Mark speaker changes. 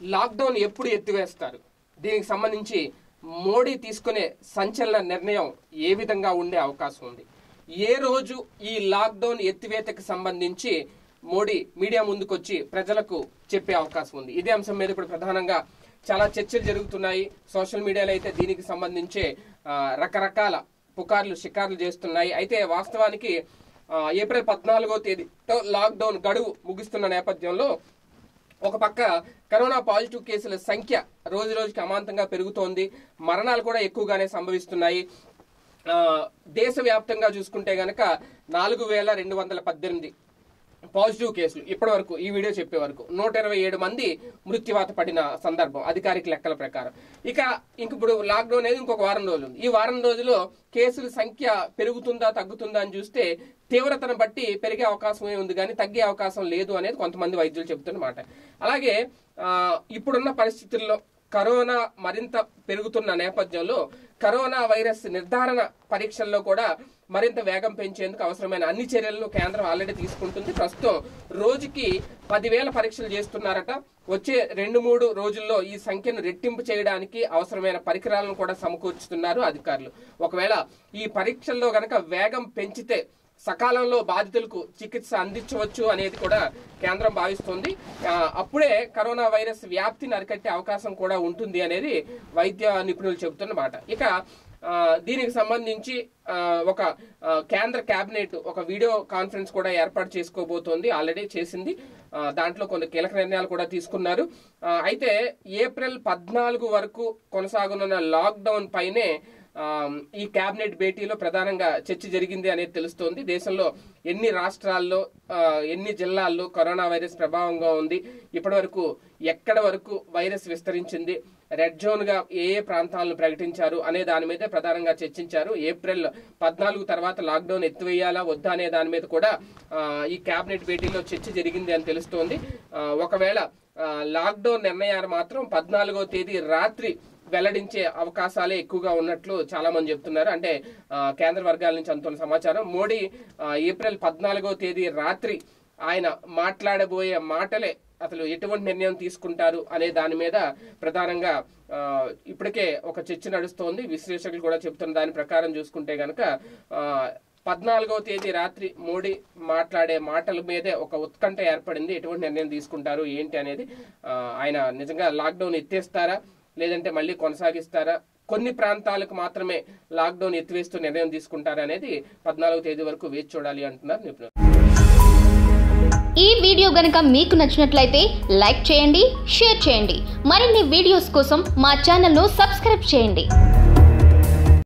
Speaker 1: Lockdown ఎప్పుడు ఎత్తివేస్తారు, దీనికి సంబంధించి మోడీ తీసుకునే సంచలన నిర్ణయం ఏ విధంగా ఉండే అవకాశం ఉంది, ఏ రోజు ఈ లాక్డౌన్ ఎత్తివేతకు సంబంధించి మోడీ మీడియా ముందుకొచ్చి ప్రజలకు చెప్పే అవకాశం ఉంది. ఇదే అంశం మీద ఇప్పుడు ప్రధానంగా చాలా చర్చలు జరుగుతున్నాయి. సోషల్ మీడియాలో అయితే దీనికి సంబంధించే రకరకాల పుకార్లు షికార్లు చేస్తున్నాయి. అయితే వాస్తవానికి ఏప్రిల్ 14వ తేదీతో లాక్డౌన్ గడువు ముగుస్తున్న నేపథ్యంలో ఒక పక్క కరోనా పాజిటివ్ కేసుల సంఖ్య రోజు రోజుకి అమాంతంగా పెరుగుతోంది. మరణాలు కూడా ఎక్కువగానే సంభవిస్తున్నాయి. దేశవ్యాప్తంగా చూసుకుంటే గనక 4218 పాజిటివ్ కేసులు ఇప్పటి వరకు, ఈ వీడియో చెప్పే వరకు 127 మంది మృత్యువాత పడిన సందర్భం అధికారిక లెక్కల ప్రకారం. ఇప్పుడు లాక్డౌన్ అనేది ఇంకొక వారం రోజులు ఉంది. ఈ వారం రోజుల్లో కేసుల సంఖ్య పెరుగుతుందా తగ్గుతుందా అని చూస్తే తీవ్రతను బట్టి పెరిగే అవకాశమే ఉంది కానీ తగ్గే అవకాశం లేదు అనేది కొంతమంది వైద్యులు చెబుతున్నమాట. అలాగే ఇప్పుడున్న పరిస్థితుల్లో కరోనా మరింత పెరుగుతున్న నేపథ్యంలో కరోనా వైరస్ నిర్ధారణ పరీక్షల్లో కూడా మరింత వేగం పెంచేందుకు అవసరమైన అన్ని చర్యలను కేంద్రం ఆల్రెడీ తీసుకుంటుంది. ప్రస్తుతం రోజుకి 10,000 పరీక్షలు చేస్తున్నారట. వచ్చే 2-3 రోజుల్లో ఈ సంఖ్యను రెట్టింపు చేయడానికి అవసరమైన పరికరాలను కూడా సమకూర్చుతున్నారు అధికారులు. ఒకవేళ ఈ పరీక్షల్లో గనక వేగం పెంచితే సకాలంలో బాధితులకు చికిత్స అందించవచ్చు అనేది కూడా కేంద్రం భావిస్తోంది. అప్పుడే కరోనా వైరస్ వ్యాప్తిని అరికట్టే అవకాశం కూడా ఉంటుంది అనేది వైద్య నిపుణులు చెబుతున్నమాట. దీనికి సంబంధించి ఒక కేంద్ర కేబినెట్ ఒక వీడియో కాన్ఫరెన్స్ కూడా ఏర్పాటు చేసుకోబోతోంది. ఆల్రెడీ చేసింది. దాంట్లో కొన్ని కీలక నిర్ణయాలు కూడా తీసుకున్నారు. అయితే ఏప్రిల్ 14 వరకు కొనసాగనున్న లాక్డౌన్ పైనే ఈ కేబినెట్ భేటీలో ప్రధానంగా చర్చ జరిగింది అనేది తెలుస్తోంది. దేశంలో ఎన్ని రాష్ట్రాల్లో ఎన్ని జిల్లాల్లో కరోనా వైరస్ ప్రభావంగా ఉంది, ఇప్పటి వరకు ఎక్కడ వరకు వైరస్ విస్తరించింది, రెడ్ జోన్ గా ఏ ప్రాంతాలను ప్రకటించారు అనే దాని మీద ప్రధానంగా చర్చించారు. ఏప్రిల్ 14 తర్వాత లాక్డౌన్ ఎత్తివేయాలా వద్దా అనే దాని మీద కూడా ఈ కేబినెట్ భేటీలో చర్చ జరిగింది అని తెలుస్తోంది. ఒకవేళ లాక్డౌన్ నిర్ణయాలు మాత్రం 14వ తేదీ రాత్రి వెల్లడించే అవకాశాలే ఎక్కువగా ఉన్నట్లు చాలా మంది చెప్తున్నారు. అంటే కేంద్ర వర్గాల నుంచి అందుతున్న సమాచారం. మోడీ ఏప్రిల్ 14వ తేదీ రాత్రి ఆయన మాట్లాడబోయే మాటలే అసలు ఎటువంటి నిర్ణయం తీసుకుంటారు అనే దాని మీద ప్రధానంగా ఇప్పటికే ఒక చర్చ నడుస్తోంది. విశ్లేషకులు కూడా చెప్తున్న దాని ప్రకారం చూసుకుంటే గనక 14వ తేదీ రాత్రి మోడీ మాట్లాడే మాటల మీదే ఒక ఉత్కంఠ ఏర్పడింది. ఎటువంటి నిర్ణయం తీసుకుంటారు ఏంటి అనేది. ఆయన నిజంగా లాక్డౌన్ ఎత్తేస్తారా లేదంటే మళ్ళీ కొనసాగిస్తారా, కొన్ని ప్రాంతాలకు మాత్రమే లాక్డౌన్ ఎత్తివేస్తూ నిర్ణయం తీసుకుంటారా అనేది 14వ తేదీ వరకు వేచి చూడాలి అంటున్నారు నిపుణులు.
Speaker 2: ఈ వీడియో గనుక మీకు నచ్చినట్లయితే లైక్ చేయండి, షేర్ చేయండి. మరిన్ని వీడియోస్ కోసం మా ఛానల్ను సబ్స్క్రైబ్ చేయండి.